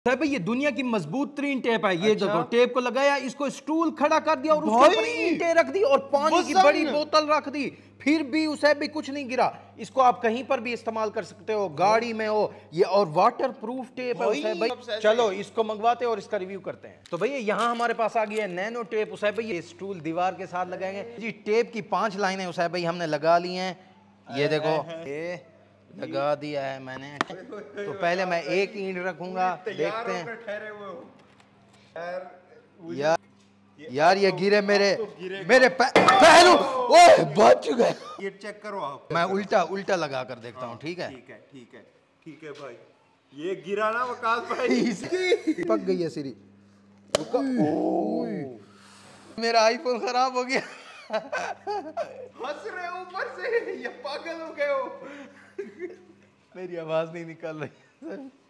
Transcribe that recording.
है भाई, ये दुनिया की मजबूत तरीन टेप है। ये देखो, टेप को लगाया, इसको स्टूल खड़ा कर दिया और उसके ऊपर ईंटें रख दी और पानी की बड़ी बोतल रख दी, फिर भी उसे भी कुछ नहीं गिरा। इसको आप कहीं पर भी इस्तेमाल कर सकते हो, गाड़ी में हो ये, और वाटर प्रूफ टेप है उसे भाई। चलो इसको मंगवाते हैं और इसका रिव्यू करते हैं। तो भैया यहाँ हमारे पास आ गया है नैनो टेप। उसे भाई ये स्टूल दीवार के साथ लगाएंगे जी। टेप की 5 लाइनें उसे भाई हमने लगा ली हैं। ये देखो, ये लगा दिया है मैंने। तो पहले मैं एक ईंट रखूंगा, देखते हैं। यार ये गिरे मेरे पैरों, ओए बच गए। ये चेक करो आप। मैं उल्टा लगा कर देखता हूँ। ठीक है ठीक है भाई। ये गिरा ना वकास भाई, पक गई है सीरी। मेरा आईफोन खराब हो गया। हंस रहे ऊपर से, ये पागल हो गए हो। मेरी आवाज नहीं निकल रही।